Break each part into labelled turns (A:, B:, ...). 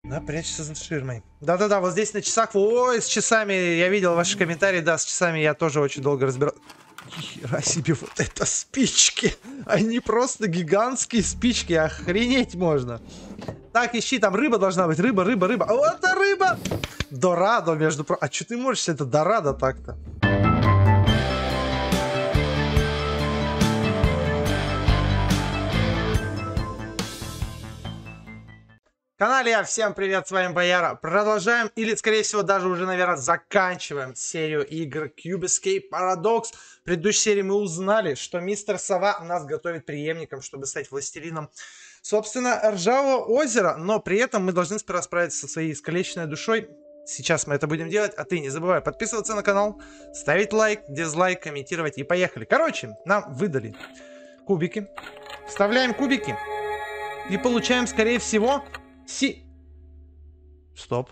A: Да, прячься за ширмой. Да-да-да, вот здесь на часах. Ой, с часами. Я видел ваши комментарии. Да, с часами я тоже очень долго разбирал. Хера себе, вот это спички. Они просто гигантские спички. Охренеть можно. Так, ищи, там рыба должна быть. Рыба, рыба, рыба. Вот это рыба! Дорадо, между прочим. А что ты можешь это дорадо так-то? Канале, всем привет, с вами Бояра. Продолжаем, или скорее всего даже уже, наверное, заканчиваем серию игр Cube Escape Paradox. В предыдущей серии мы узнали, что мистер Сова нас готовит преемником, чтобы стать властелином, собственно, Ржавого озера. Но при этом мы должны сперва справиться со своей искалеченной душой. Сейчас мы это будем делать, а ты не забывай подписываться на канал, ставить лайк, дизлайк, комментировать и поехали. Короче, нам выдали кубики. Вставляем кубики и получаем, скорее всего... Стоп.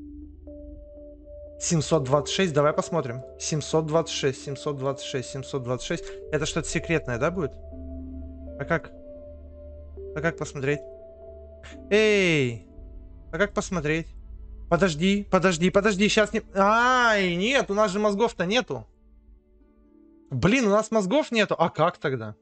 A: 726, давай посмотрим. 726, 726, 726. Это что-то секретное, да, будет? А как? А как посмотреть? Эй! А как посмотреть? Подожди, подожди, подожди, сейчас не... Ай, нет, у нас же мозгов-то нету. Блин, у нас мозгов нету. А как тогда?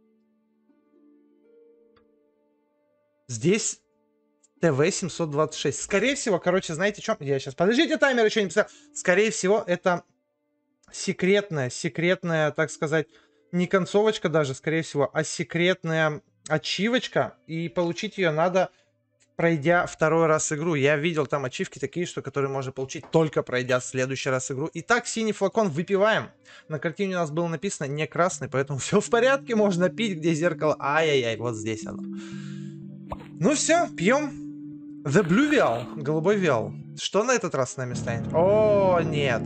A: Здесь... ТВ-726. Скорее всего, короче, знаете, что? Я сейчас... Подождите, таймер еще не писал. Скорее всего, это секретная, так сказать, не концовочка даже, скорее всего, а секретная ачивочка. И получить ее надо, пройдя второй раз игру. Я видел там ачивки такие, что которые можно получить только пройдя в следующий раз игру. Итак, синий флакон выпиваем. На картине у нас было написано не красный, поэтому все в порядке. Можно пить, где зеркало. Ай-яй-яй, вот здесь оно. Ну все, пьем. The Blue Vial, голубой виал. Что на этот раз с нами станет? О, нет.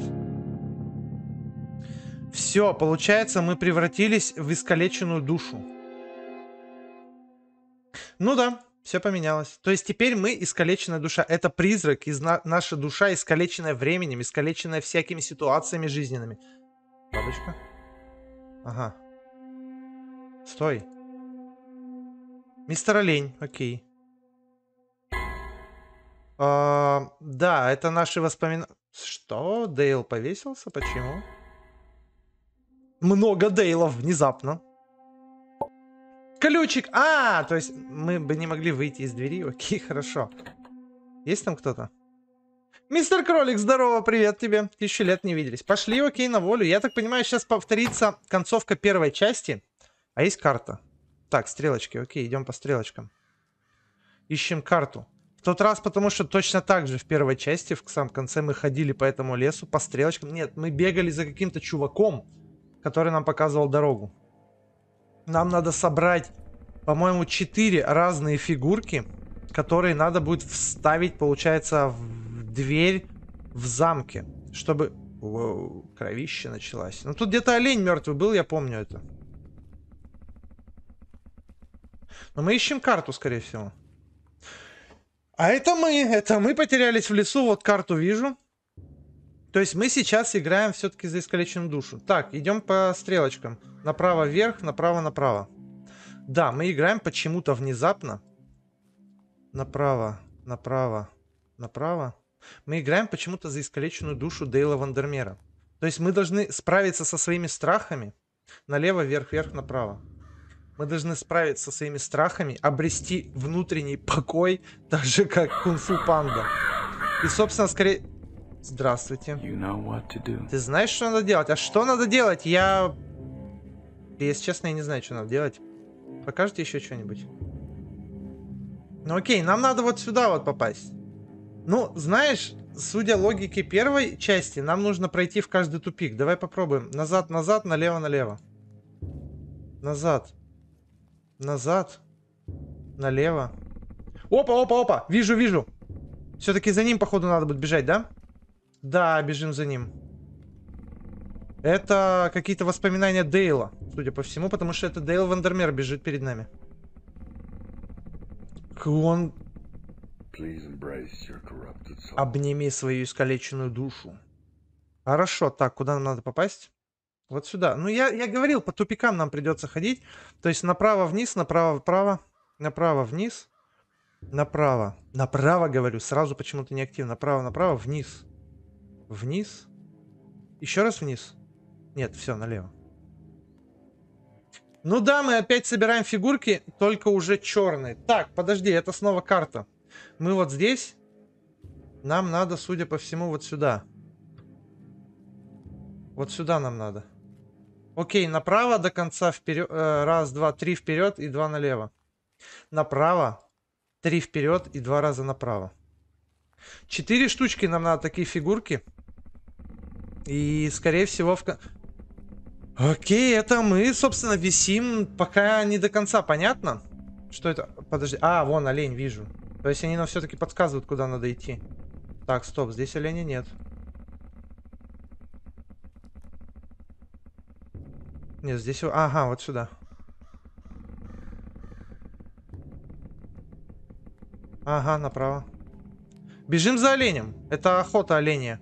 A: Все, получается, мы превратились в искалеченную душу. Ну да, все поменялось. То есть теперь мы искалеченная душа. Это призрак, наша душа, искалеченная временем, искалеченная всякими ситуациями жизненными. Бабочка. Ага. Стой. Мистер Олень, окей. Да, это наши воспоминания. Что? Дейл повесился? Почему? Много Дейлов внезапно. Ключик! А, то есть мы бы не могли выйти из двери. Окей, хорошо. Есть там кто-то? Мистер Кролик, здорово, привет тебе. 1000 лет не виделись. Пошли, окей, на волю. Я так понимаю, сейчас повторится концовка первой части. А есть карта. Так, стрелочки, окей, идем по стрелочкам. Ищем карту. В тот раз, потому что точно так же в первой части, в самом конце мы ходили по этому лесу, по стрелочкам. Нет, мы бегали за каким-то чуваком, который нам показывал дорогу. Нам надо собрать, по-моему, 4 разные фигурки, которые надо будет вставить, получается, в дверь в замке, чтобы... Воу, кровища началась. Ну, тут где-то олень мертвый был, я помню это. Но мы ищем карту, скорее всего. А это мы потерялись в лесу, вот карту вижу. То есть мы сейчас играем все-таки за искалеченную душу. Так, идем по стрелочкам. Направо вверх, направо направо. Да, мы играем почему-то внезапно. Направо, направо, направо. Мы играем почему-то за искалеченную душу Дейла Вандермера. То есть мы должны справиться со своими страхами. Налево, вверх, вверх, направо. Мы должны справиться со своими страхами, обрести внутренний покой, так же как Кунг-фу Панда. И, собственно, скорее... Здравствуйте. Ты знаешь, что надо делать? А что надо делать? Если честно, я не знаю, что надо делать. Покажите еще что-нибудь. Ну окей, нам надо вот сюда вот попасть. Ну, знаешь, судя логике первой части, нам нужно пройти в каждый тупик. Давай попробуем. Назад, назад, налево, налево. Назад. Назад. Налево. Опа, опа, опа. Вижу, вижу. Все-таки за ним, походу, надо будет бежать, да? Да, бежим за ним. Это какие-то воспоминания Дейла, судя по всему, потому что это Дейл Вандермер бежит перед нами. Он... Обними свою искалеченную душу. Хорошо, так, куда нам надо попасть? Вот сюда. Ну, я говорил, по тупикам нам придется ходить. То есть направо вниз, направо вправо, направо вниз. Направо. Направо, говорю. Сразу почему-то не активно. Направо, направо, вниз. Вниз. Еще раз вниз. Нет, все, налево. Ну да, мы опять собираем фигурки, только уже черные. Так, подожди, это снова карта. Мы вот здесь. Нам надо, судя по всему, вот сюда. Вот сюда нам надо. Окей, направо до конца вперед. Раз, два, три вперед и два налево. Направо. 3 вперед и 2 раза направо. 4 штучки нам надо, такие фигурки. И, скорее всего, Окей, это мы, собственно, висим, пока не до конца понятно. Что это? Подожди. А, вон олень, вижу. То есть они нам все-таки подсказывают, куда надо идти. Так, стоп, здесь оленя нет. Нет, здесь... Ага, вот сюда. Ага, направо. Бежим за оленем. Это охота оленя.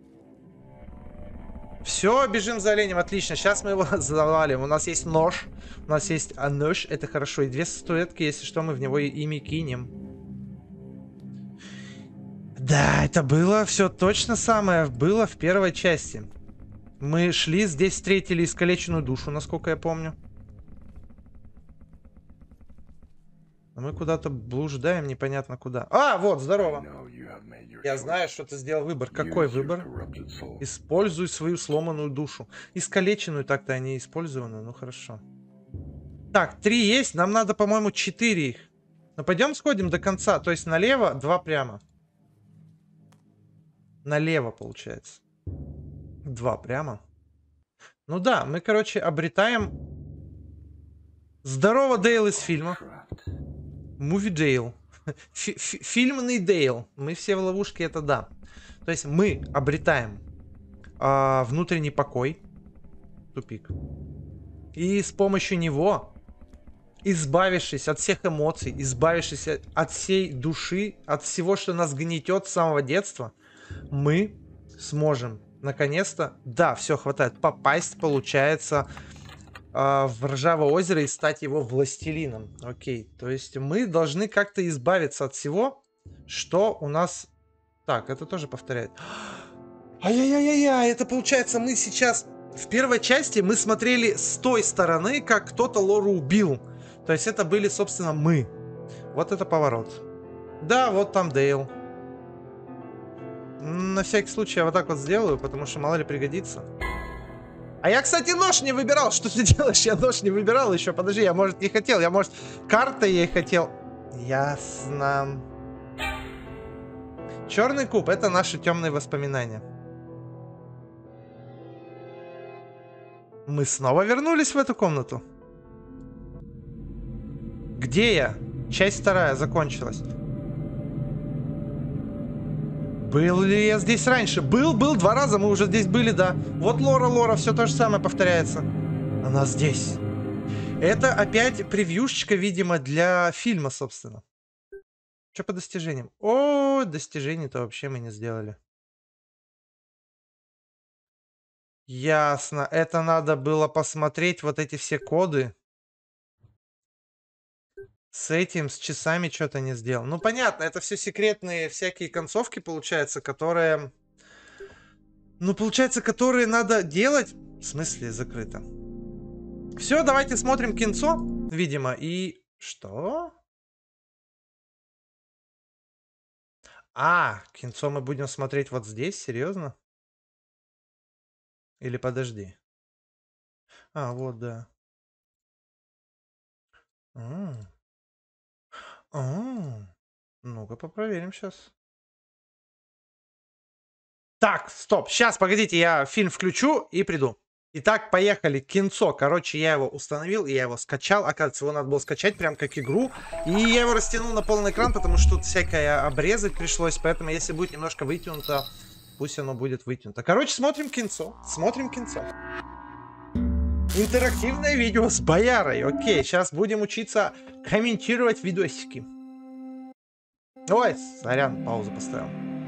A: Все, бежим за оленем, отлично. Сейчас мы его завалим. У нас есть нож. У нас есть нож, это хорошо. И 2 статуэтки, если что, мы в него ими кинем. Да, это было все точно самое. Было в первой части. Мы шли, здесь встретили искалеченную душу, насколько я помню. А мы куда-то блуждаем, непонятно куда. А, вот, здорово. Я знаю, что ты сделал выбор. Какой выбор? Используй свою сломанную душу. Искалеченную так-то, а не использованную. Ну, хорошо. Так, 3 есть. Нам надо, по-моему, 4 их. Ну, пойдем сходим до конца. То есть налево, 2 прямо. Налево, получается. 2 прямо. Ну да, мы, короче, обретаем... Здорово, Дейл из фильма. Муви Дейл. Фильмный Дейл. Мы все в ловушке, это да. То есть мы обретаем внутренний покой. Тупик. И с помощью него, избавившись от всех эмоций, избавившись от всей души, от всего, что нас гнетет с самого детства, мы сможем наконец-то, да, все хватает, попасть, получается, в Ржавое озеро и стать его властелином. Окей, то есть мы должны как-то избавиться от всего, что у нас... Так, это тоже повторяет. Ай-яй-яй-яй, это получается мы сейчас... В первой части мы смотрели с той стороны, как кто-то Лору убил. То есть это были, собственно, мы. Вот это поворот. Да, вот там Дейл. На всякий случай я вот так вот сделаю, потому что мало ли пригодится. А я, кстати, нож не выбирал. Что ты делаешь? Я нож не выбирал еще. Подожди, я, может, не хотел. Я, может, картой ей хотел. Ясно. Черный куб — это наши темные воспоминания. Мы снова вернулись в эту комнату. Где я? Часть 2 закончилась. Был ли я здесь раньше? Был 2 раза, мы уже здесь были, да. Вот Лора, все то же самое повторяется. Она здесь. Это опять превьюшечка, видимо, для фильма, собственно. Что по достижениям? О, достижений-то вообще мы не сделали. Ясно. Это надо было посмотреть вот эти все коды. С этим, с часами что-то не сделал. Ну, понятно, это все секретные всякие концовки, получается, которые... Ну, получается, которые надо делать... В смысле, закрыто. Все, давайте смотрим кинцо, видимо, и... Что? А, кинцо мы будем смотреть вот здесь? Серьезно? Или подожди. А, вот, да. Ну-ка, попроверим сейчас. Так, стоп, сейчас, погодите, я фильм включу и приду. Итак, поехали. Кинцо. Короче, я его установил, я его скачал. Оказывается, его надо было скачать прям как игру. И я его растянул на полный экран, потому что тут всякое обрезать пришлось. Поэтому, если будет немножко вытянуто, пусть оно будет вытянуто. Короче, смотрим кинцо. Смотрим кинцо. Интерактивное видео с Боярой. Окей, сейчас будем учиться комментировать видосики. Ой, сорян, паузу поставил.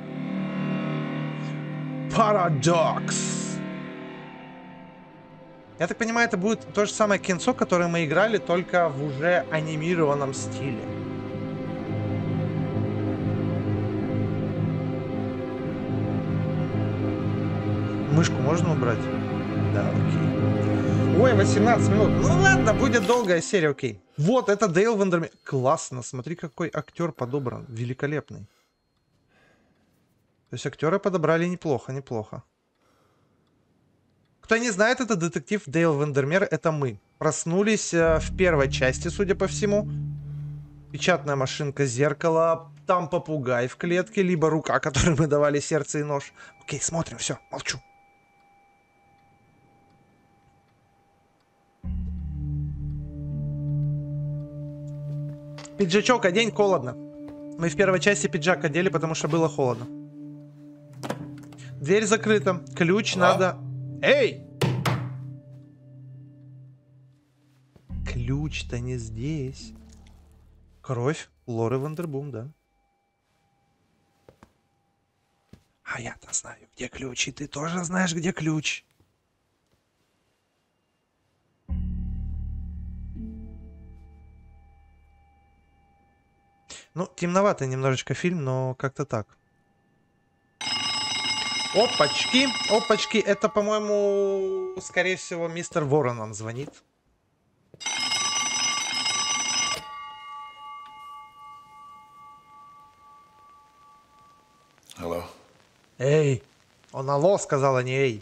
A: Парадокс. Я так понимаю, это будет то же самое кинцо, которое мы играли, только в уже анимированном стиле. Мышку можно убрать? Да, окей. Ой, 18 минут. Ну ладно, будет долгая серия, окей. Вот, это Дейл Вандермер. Классно, смотри, какой актер подобран. Великолепный. То есть актеры подобрали неплохо, неплохо. Кто не знает, это детектив Дейл Вандермер, это мы. Проснулись в первой части, судя по всему. Печатная машинка, зеркало, там попугай в клетке, либо рука, которой мы давали сердце и нож. Окей, смотрим, все, молчу. Пиджачок одень, холодно. Мы в первой части пиджак одели, потому что было холодно. Дверь закрыта, ключ надо... Эй! Ключ-то не здесь. Кровь Лоры Вандербум, да. А я-то знаю, где ключ, и ты тоже знаешь, где ключ. Ну, темноватый немножечко фильм, но как-то так. Опачки, опачки, это, по-моему, скорее всего, мистер Ворон нам звонит.
B: Hello.
A: Эй, он алло сказал, а не эй.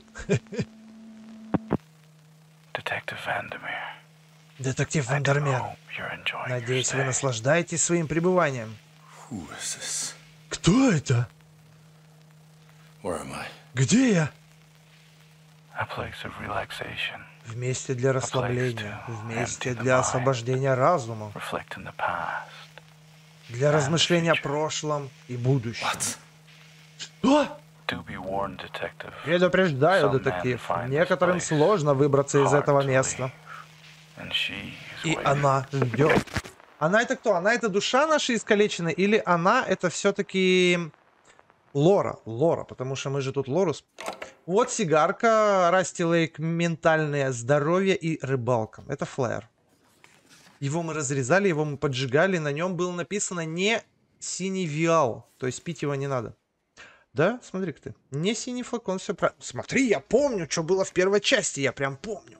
C: Detective Vandermeer.
A: Детектив Вандермер. Надеюсь, вы наслаждаетесь своим пребыванием.
B: Who is this?
A: Кто это?
B: Where am I?
A: Где я?
C: A place of relaxation,
A: Вместе для расслабления, вместе для освобождения разума,
C: reflecting the past.
A: для размышления о прошлом и будущем.
B: What?
A: Что?
C: Do be warned, detective.
A: Предупреждаю, детектив, некоторым сложно выбраться из этого места.
C: And she is
A: И
C: waiting.
A: она ждет. Она это кто? Она это душа наша искалеченная? Или она это все-таки Лора? Лора, потому что мы же тут Лору... Вот сигарка, Расти Лейк, ментальное здоровье и рыбалка. Это флэр. Его мы разрезали, его мы поджигали. На нем было написано не синий виал. То есть пить его не надо. Да? Смотри-ка ты. Не синий флакон, все правильно. Смотри, я помню, что было в первой части. Я прям помню.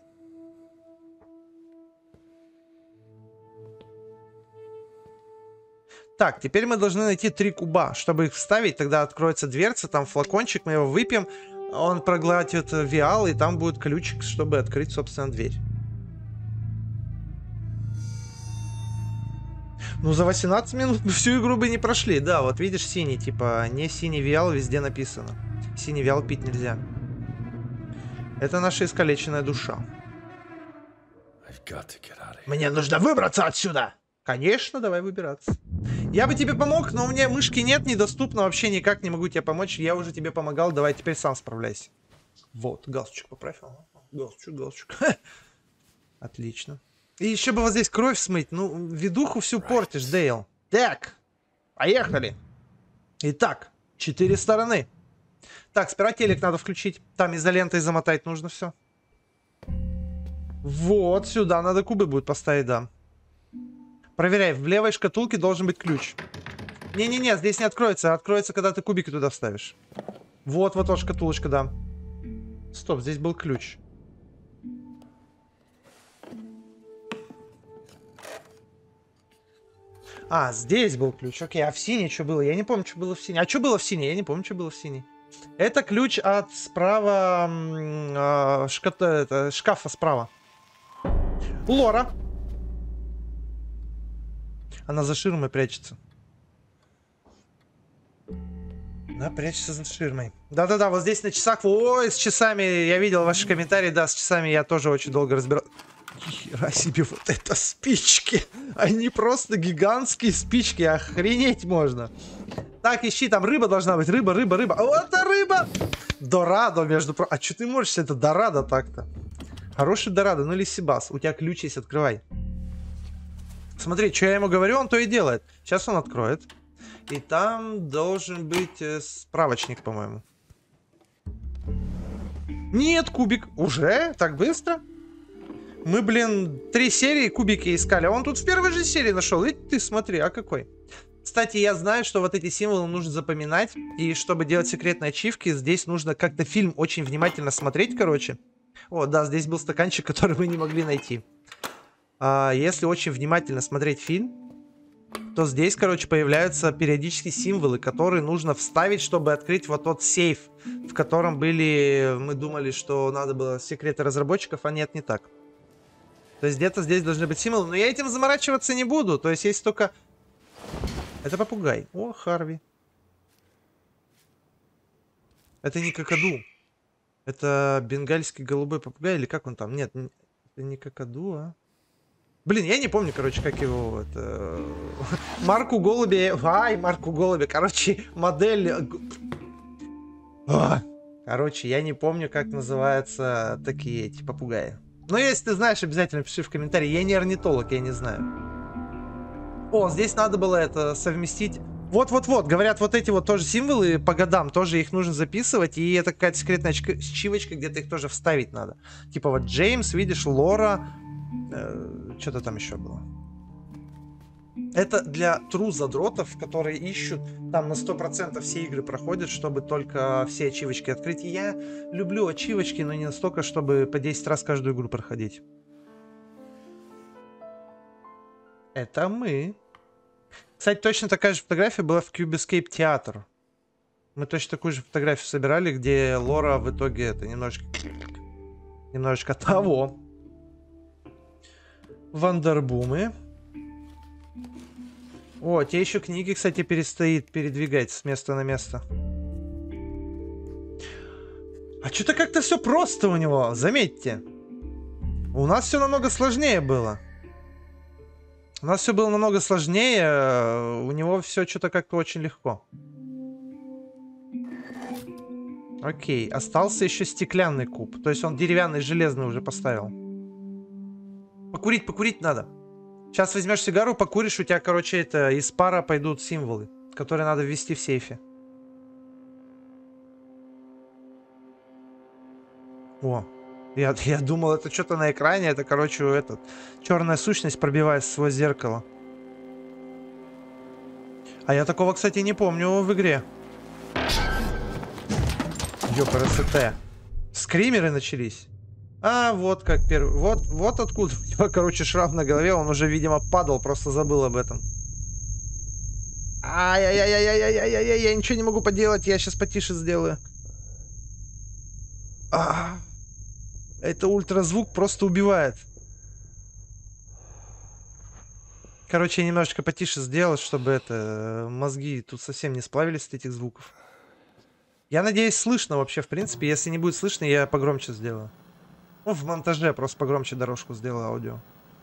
A: Так, теперь мы должны найти 3 куба. Чтобы их вставить, тогда откроется дверца, там флакончик, мы его выпьем. Он проглотит виал, и там будет ключик, чтобы открыть, собственно, дверь. Ну, за 18 минут мы всю игру бы не прошли. Да, вот видишь, синий, типа, не синий виал, везде написано. Синий виал пить нельзя. Это наша искалеченная душа. Мне нужно выбраться отсюда! Конечно, давай выбираться. Я бы тебе помог, но у меня мышки нет, недоступно, вообще никак не могу тебе помочь. Я уже тебе помогал, давай теперь сам справляйся. Вот, галстучек поправь. Галстучек, галстучек. Отлично. И еще бы вот здесь кровь смыть. Ну, видуху всю портишь, Дейл. Так, поехали. Итак, 4 стороны. Так, сперва телек надо включить. Там изолентой замотать нужно все. Вот, сюда надо кубы будет поставить, да. Проверяй, в левой шкатулке должен быть ключ. Не-не-не, здесь не откроется. Откроется, когда ты кубики туда вставишь. Вот, вот шкатулочка, да. Стоп, здесь был ключ. А, здесь был ключ. Окей, а в синей что было? Я не помню, что было в синей. А что было в синей? Я не помню, что было в синей. Это ключ от справа... шкафа справа. Лора. Она за ширмой прячется. Да, прячется за ширмой. Да-да-да, вот здесь на часах... Ой, с часами, я видел ваши комментарии, да, с часами я тоже очень долго разбирал. Нихера себе, вот это спички. Они просто гигантские спички, охренеть можно. Так, ищи, там рыба должна быть, рыба. Вот это рыба! Дорадо, между прочим. А что ты можешь, это Дорадо так-то? Хороший Дорадо, ну или Сибас, у тебя ключ есть, открывай. Смотри, что я ему говорю, он то и делает. Сейчас он откроет. И там должен быть справочник, по-моему. Нет, кубик. Уже? Так быстро? Мы, блин, 3 серии кубики искали. А он тут в первой же серии нашел. И ты смотри, а какой? Кстати, я знаю, что вот эти символы нужно запоминать. И чтобы делать секретные ачивки, здесь нужно как-то фильм очень внимательно смотреть, короче. О, да, здесь был стаканчик, который мы не могли найти. Если очень внимательно смотреть фильм, то здесь, короче, появляются периодически символы, которые нужно вставить, чтобы открыть вот тот сейф, в котором были... Мы думали, что надо было секреты разработчиков, а нет, не так. То есть где-то здесь должны быть символы, но я этим заморачиваться не буду. То есть есть только... Это попугай. О, Харви. Это не какаду. Это бенгальский голубой попугай, или как он там? Нет, это не какаду, а... Блин, я не помню, короче, как его... Это... Марку голуби... Ай, марку голуби. Короче, модель... Короче, я не помню, как называются такие эти попугаи. Но если ты знаешь, обязательно пиши в комментарии. Я не орнитолог, я не знаю. О, здесь надо было это совместить. Вот-вот-вот, говорят, вот эти вот тоже символы по годам, тоже их нужно записывать. И это какая-то секретная ачивочка, где-то их тоже вставить надо. Типа вот Джеймс, видишь, Лора... Что-то там еще было. Это для true задротов, которые ищут, там на 100% все игры проходят, чтобы только все ачивочки открыть. И я люблю ачивочки, но не настолько, чтобы по 10 раз каждую игру проходить. Это мы. Кстати, точно такая же фотография была в Cube Escape Theater. Мы точно такую же фотографию собирали, где Лора в итоге это немножечко того. Вандербумы. О, те еще книги, кстати, перестоит передвигать с места на место. А что-то как-то все просто у него, заметьте. У нас все намного сложнее было. У нас все было намного сложнее, у него все что-то как-то очень легко. Окей, остался еще стеклянный куб. То есть он деревянный, железный уже поставил. Покурить надо. Сейчас возьмешь сигару, покуришь, у тебя, короче, это из пара пойдут символы, которые надо ввести в сейфе. О, я думал, это что-то на экране, это, короче, этот черная сущность пробивается сквозь зеркало. А я такого, кстати, не помню в игре. Ёпрст. Скримеры начались. А, вот как первый. Вот откуда у него, короче, шрам на голове. Он уже, видимо, падал, просто забыл об этом. Ай-яй-яй-яй-яй-яй-яй-яй, я ничего не могу поделать, я сейчас потише сделаю. Это ультразвук просто убивает. Короче, я немножечко потише сделал, чтобы это мозги тут совсем не сплавились от этих звуков. Я надеюсь, слышно вообще, в принципе. Если не будет слышно, я погромче сделаю. Ну, в монтаже просто погромче дорожку сделаю аудио.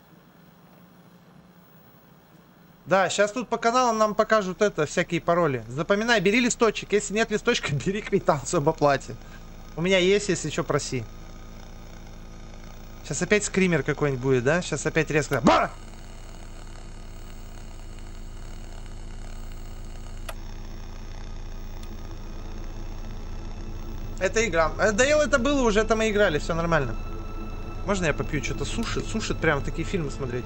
A: Да, сейчас тут по каналам нам покажут это, всякие пароли. Запоминай, бери листочек. Если нет листочка, бери квитанцию об оплате. У меня есть, если что, проси. Сейчас опять скример какой-нибудь будет, да? Сейчас опять резко... Ба! Это игра. Доел это было уже, это мы играли, все нормально. Можно я попью? Что-то сушит? Сушит прям такие фильмы смотреть.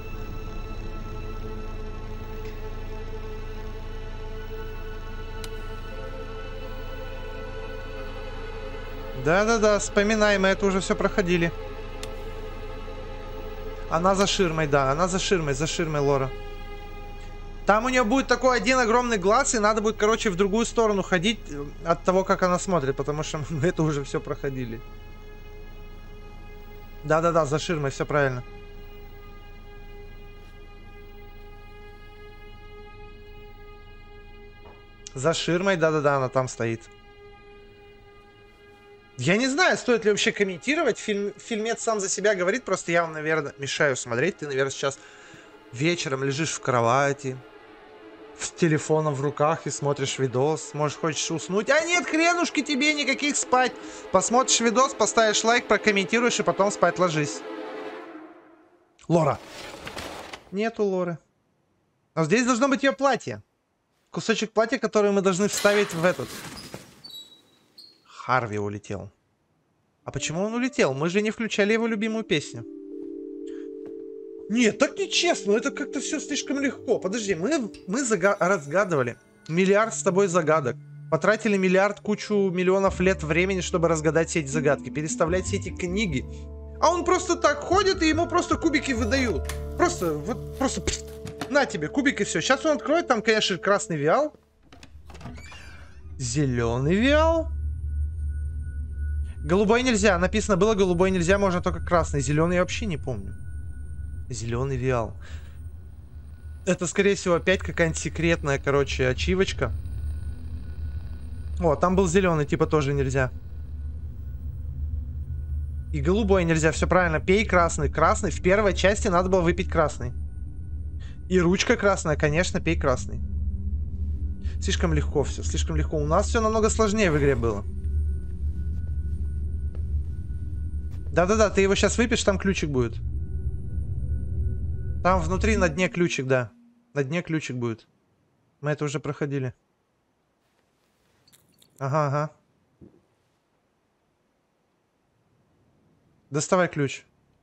A: Да-да-да, вспоминай, мы это уже все проходили. Она за ширмой, да, она за ширмой Лора. Там у нее будет такой один огромный глаз, и надо будет, короче, в другую сторону ходить от того, как она смотрит, потому что мы это уже все проходили. Да-да-да, за ширмой, все правильно. За ширмой, да-да-да, она там стоит. Я не знаю, стоит ли вообще комментировать. Фильмец сам за себя говорит, просто я вам, наверное, мешаю смотреть. Ты, наверное, сейчас вечером лежишь в кровати, с телефоном в руках и смотришь видос. Может, хочешь уснуть? А нет, хренушки тебе, никаких спать. Посмотришь видос, поставишь лайк, прокомментируешь и потом спать ложись. Лора. Нету Лоры. Но здесь должно быть ее платье. Кусочек платья, который мы должны вставить в этот. Харви улетел. А почему он улетел? Мы же не включали его любимую песню. Нет, так нечестно, это как-то все слишком легко. Подожди, мы разгадывали миллиард с тобой загадок. Потратили миллиард, кучу миллионов лет времени, чтобы разгадать все эти загадки, переставлять все эти книги. А он просто так ходит, и ему просто кубики выдают. Просто, вот, просто, на тебе, кубик и все. Сейчас он откроет, там, конечно, красный виал. Зеленый виал. Голубой нельзя. Написано было голубой нельзя, можно только красный. Зеленый я вообще не помню. Зеленый виал. Это, скорее всего, опять какая-нибудь секретная, короче, ачивочка. О, там был зеленый, типа тоже нельзя. И голубой нельзя, все правильно. Пей красный. Красный. В первой части надо было выпить красный. И ручка красная, конечно, пей красный. Слишком легко все, слишком легко. У нас все намного сложнее в игре было. Да-да-да, ты его сейчас выпьешь, там ключик будет. Там внутри на дне ключик, да. На дне ключик будет. Мы это уже проходили. Ага, ага. Доставай ключ.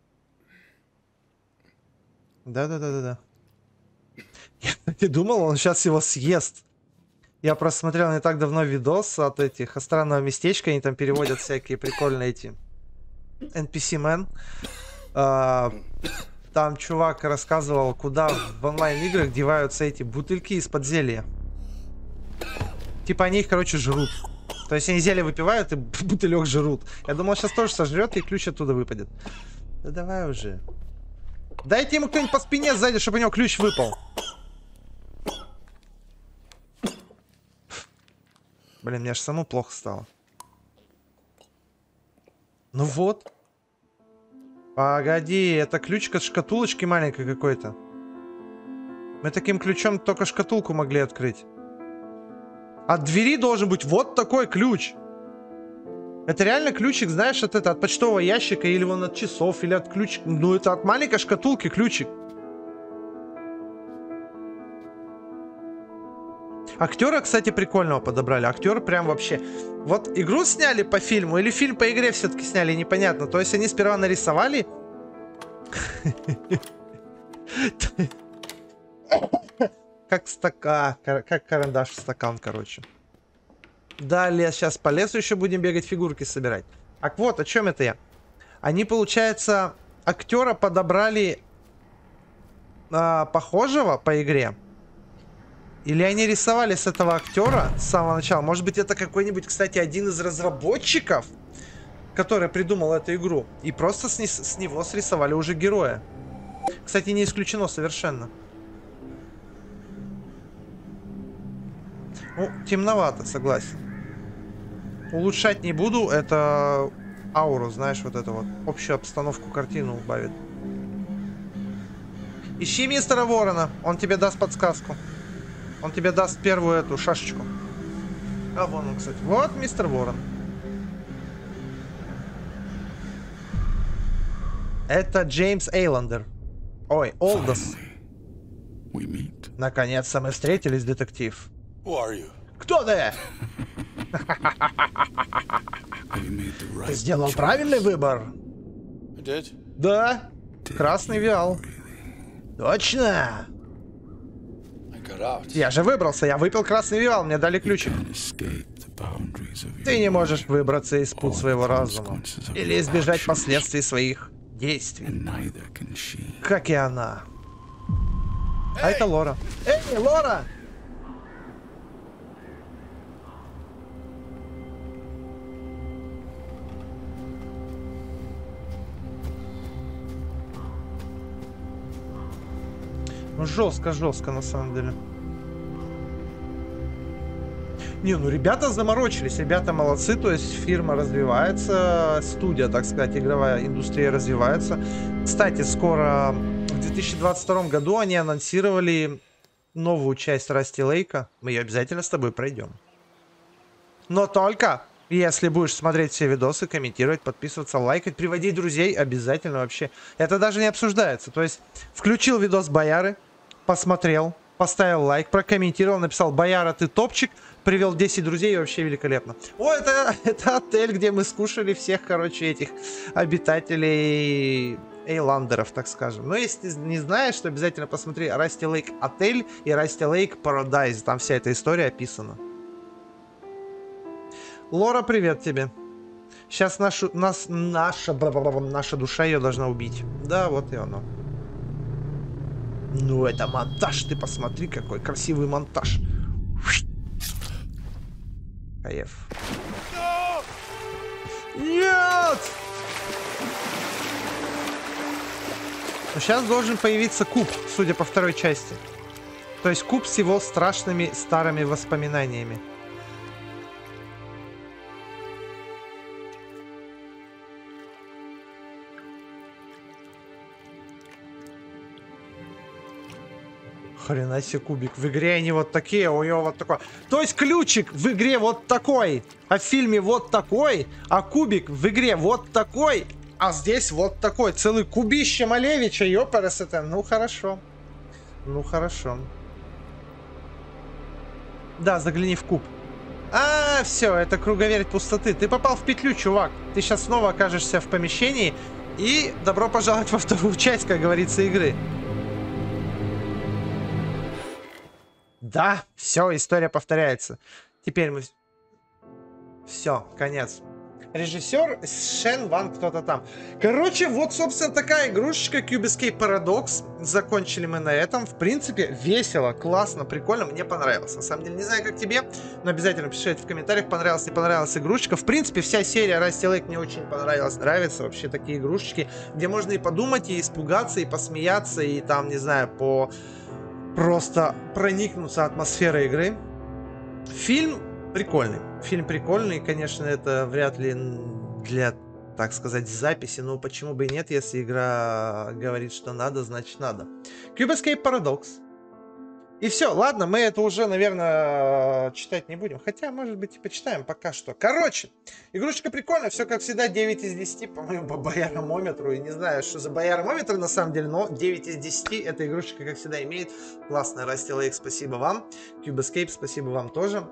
A: Да-да-да-да-да. Я не думал, он сейчас его съест. Я просто смотрел не так давно видос от этих странного местечка. Они там переводят всякие прикольные эти NPC-мен. Там чувак рассказывал, куда в онлайн-играх деваются эти бутыльки из-под зелья. Типа они их, короче, жрут. То есть они зелье выпивают и бутылек жрут. Я думал, сейчас тоже сожрет и ключ оттуда выпадет. Да давай уже. Дайте ему кто-нибудь по спине сзади, чтобы у него ключ выпал. Блин, мне аж самому плохо стало. Ну вот. Погоди, это ключик от шкатулочки маленькой какой-то. Мы таким ключом только шкатулку могли открыть. От двери должен быть вот такой ключ. Это реально ключик, знаешь, от почтового ящика, или вон от часов, или от ключика. Ну, это от маленькой шкатулки ключик. Актера, кстати, прикольного подобрали. Актер прям вообще... Вот игру сняли по фильму, или фильм по игре все-таки сняли, непонятно. То есть они сперва нарисовали... Как стакан, как карандаш в стакан, короче. Далее сейчас по лесу еще будем бегать, фигурки собирать. Так вот, о чем это я? Они, получается, актера подобрали похожего по игре. Или они рисовали с этого актера с самого начала? Может быть, это какой-нибудь, кстати, один из разработчиков, который придумал эту игру. И просто с него срисовали уже героя. Кстати, не исключено совершенно. Ну, темновато, согласен. Улучшать не буду. Это ауру, знаешь, вот это вот. Общую обстановку, картину убавит. Ищи мистера Ворона. Он тебе даст подсказку. Он тебе даст первую эту шашечку. А вон он, кстати. Вот мистер Ворон. Это Джеймс Эйландер. Ой, Олдос. Наконец-то мы встретились, детектив. Кто ты? Ты сделал правильный выбор. Да. Красный виал. Точно. Я же выбрался, я выпил красный виал, мне дали ключик. Ты не можешь выбраться из пут своего разума или избежать последствий своих действий. Как и она. А это Лора. Эй, Лора! Ну, жестко на самом деле. Не, ну ребята заморочились, ребята молодцы, то есть фирма развивается, студия, так сказать, игровая индустрия развивается. Кстати, скоро, в 2022 году они анонсировали новую часть Расти Лейка. Мы ее обязательно с тобой пройдем. Но только если будешь смотреть все видосы, комментировать, подписываться, лайкать, приводить друзей, обязательно вообще. Это даже не обсуждается. То есть включил видос Бояры, посмотрел, поставил лайк, прокомментировал, написал: Бояра, ты топчик, привел 10 друзей, и вообще великолепно. О, это отель, где мы скушали всех, короче, этих обитателей Эйландеров, так скажем. Но если ты не знаешь, то обязательно посмотри Расти Лейк Отель и Расти Лейк Парадайз. Там вся эта история описана. Лора, привет тебе. Сейчас наша душа ее должна убить. Да, вот и оно. Ну, это монтаж. Ты посмотри, какой красивый монтаж. Кайф. Нет! Но сейчас должен появиться куб, судя по второй части. То есть куб с его страшными старыми воспоминаниями. Хрена себе кубик. В игре они вот такие, у него вот такой. То есть ключик в игре вот такой, а в фильме вот такой, а кубик в игре вот такой, а здесь вот такой. Целый кубище Малевича, ёпарас это. Ну хорошо. Ну хорошо. Да, загляни в куб. А, все, это круговерть пустоты. Ты попал в петлю, чувак. Ты сейчас снова окажешься в помещении. И добро пожаловать во вторую часть, как говорится, игры. Да, все, история повторяется. Теперь мы... Все, конец. Режиссер Шен Ван кто-то там. Короче, вот, собственно, такая игрушечка Cube Escape Paradox. Закончили мы на этом. В принципе, весело, классно, прикольно. Мне понравилось. На самом деле, не знаю, как тебе, но обязательно пишите в комментариях, понравилась, не понравилась игрушечка. В принципе, вся серия Расти Лейк мне очень понравилась. Нравятся вообще такие игрушечки, где можно и подумать, и испугаться, и посмеяться, и там, не знаю, просто проникнуться атмосферой игры. Фильм прикольный. Фильм прикольный. Конечно, это вряд ли для, так сказать, записи. Но почему бы и нет, если игра говорит, что надо, значит надо. Cube Escape Paradox. И все, ладно, мы это уже, наверное, читать не будем. Хотя, может быть, и почитаем пока что. Короче, игрушечка прикольная. Все, как всегда, 9 из 10, по-моему, по бояромометру. И не знаю, что за бояромометр на самом деле, но 9 из 10 эта игрушечка, как всегда, имеет. Классная. Расти Лейк, спасибо вам. Cube Escape, спасибо вам тоже.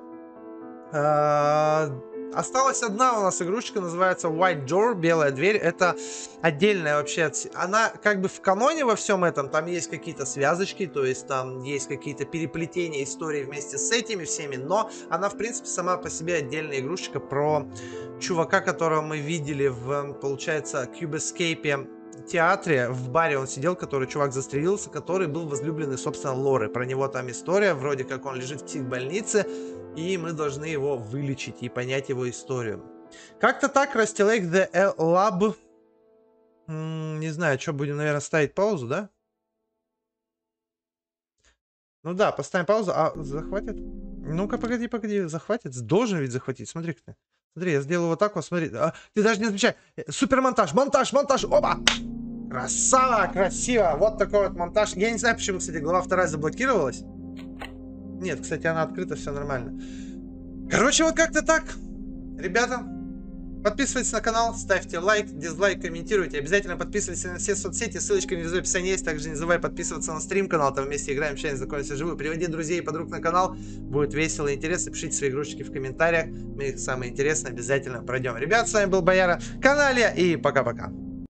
A: Осталась одна у нас игрушечка, называется White Door, белая дверь. Это отдельная вообще, она как бы в каноне во всем этом, там есть какие-то связочки, то есть там есть какие-то переплетения истории вместе с этими всеми, но она в принципе сама по себе отдельная игрушечка про чувака, которого мы видели в, получается, Cube Escape театре, в баре он сидел, который чувак застрелился, который был возлюбленный, собственно, Лоры. Про него там история, вроде как он лежит в психбольнице, и мы должны его вылечить и понять его историю. Как-то так, Расти Лейк The Lab. Не знаю, что будем, наверное, ставить паузу, да? Ну да, поставим паузу. А, захватит? Ну-ка, погоди, захватит. Должен ведь захватить, смотри-ка ты. Смотри, я сделаю вот так вот, смотри. А, ты даже не замечай. Супермонтаж, монтаж, оба! Красава, красиво. Вот такой вот монтаж. Я не знаю, почему, кстати, глава 2 заблокировалась. Нет, кстати, она открыта, все нормально. Короче, вот как-то так. Ребята, подписывайтесь на канал, ставьте лайк, дизлайк, комментируйте. Обязательно подписывайтесь на все соцсети, ссылочка внизу в описании есть. Также не забывай подписываться на стрим-канал, там вместе играем, общаемся, знакомимся вживую. Приводи друзей и подруг на канал, будет весело и интересно. Пишите свои игрушечки в комментариях, мы их самые интересные обязательно пройдем. Ребят, с вами был Бояра, Каналья, и пока-пока.